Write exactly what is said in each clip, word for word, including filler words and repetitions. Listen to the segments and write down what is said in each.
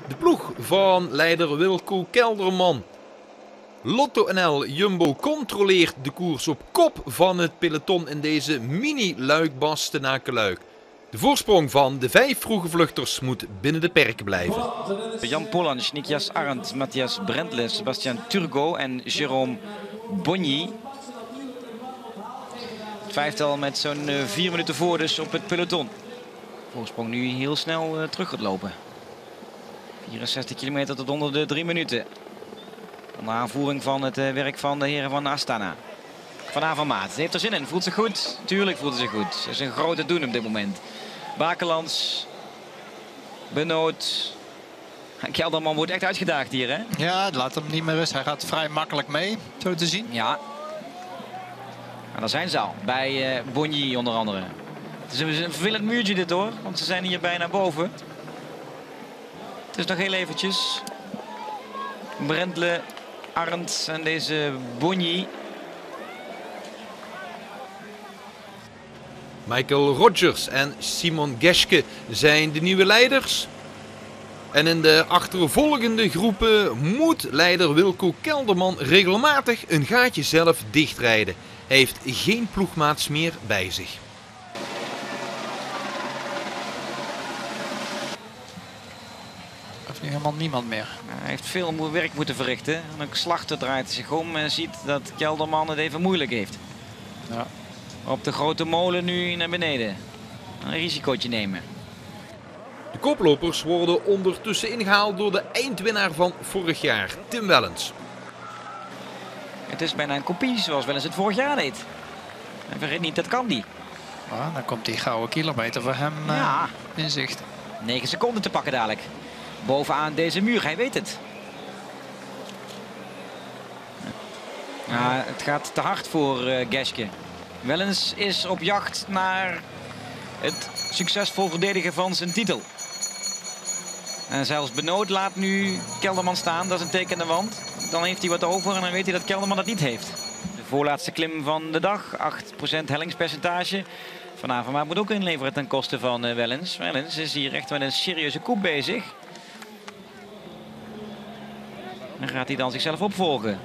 De ploeg van leider Wilco Kelderman. Lotto N L Jumbo controleert de koers op kop van het peloton in deze mini-Luik-Bastenaken-Luik. De voorsprong van de vijf vroege vluchters moet binnen de perken blijven. Jan Polans, Nikias Arndt, Matthias Brentle, Sebastian Turgo en Jérôme Bonny. Het vijftal met zo'n vier minuten voor dus op het peloton. Voorsprong nu heel snel uh, terug gaat lopen. vierenzestig kilometer tot onder de drie minuten. Onder aanvoering van het uh, werk van de heren van Astana. Van Avermaat. Heeft er zin in. Voelt zich goed? Tuurlijk voelt hij zich goed. Het is een grote doen op dit moment. Bakelands. Benoot. Kelderman wordt echt uitgedaagd hier, hè? Ja, laat hem niet meer rust. Hij gaat vrij makkelijk mee, zo te zien. Ja. En daar zijn ze al. Bij uh, Bonny onder andere. Het is een vervelend muurtje dit hoor. Want ze zijn hier bijna boven. Het is nog heel eventjes. Brentle, Arndt en deze Bonny. Michael Rogers en Simon Geschke zijn de nieuwe leiders. En in de achtervolgende groepen moet leider Wilco Kelderman regelmatig een gaatje zelf dichtrijden. Hij heeft geen ploegmaats meer bij zich. Hij heeft nu helemaal niemand meer. Hij heeft veel werk moeten verrichten. En ook Slachter draait zich om en ziet dat Kelderman het even moeilijk heeft. Ja. Op de grote molen nu naar beneden. Een risicootje nemen. De koplopers worden ondertussen ingehaald door de eindwinnaar van vorig jaar, Tim Wellens. Het is bijna een kopie zoals Wellens het vorig jaar deed. En vergeet niet, dat kan die. Ah, dan komt die gouden kilometer voor hem uh, Ja. in zicht. negen seconden te pakken dadelijk. Bovenaan deze muur, hij weet het. Ja, het gaat te hard voor uh, Geschke. Wellens is op jacht naar het succesvol verdedigen van zijn titel. En zelfs Benoot laat nu Kelderman staan. Dat is een teken aan de wand. Dan heeft hij wat over en dan weet hij dat Kelderman dat niet heeft. De voorlaatste klim van de dag. acht procent hellingspercentage. Van Avermaat moet ook inleveren ten koste van uh, Wellens. Wellens is hier echt met een serieuze koep bezig. En gaat hij dan zichzelf opvolgen?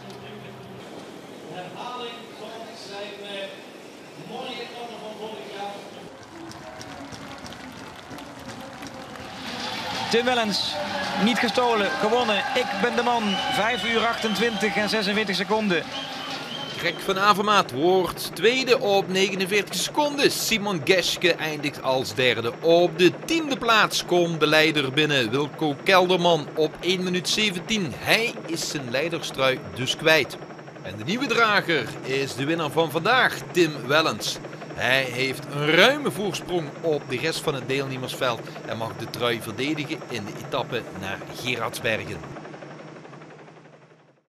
Tim Wellens, niet gestolen, gewonnen. Ik ben de man. vijf uur achtentwintig en zesenveertig seconden. Greg van Avermaat wordt tweede op negenenveertig seconden. Simon Geschke eindigt als derde. Op de tiende plaats komt de leider binnen, Wilco Kelderman, op één minuut zeventien. Hij is zijn leiderstrui dus kwijt. En de nieuwe drager is de winnaar van vandaag, Tim Wellens. Hij heeft een ruime voorsprong op de rest van het deelnemersveld en mag de trui verdedigen in de etappe naar Gerardsbergen.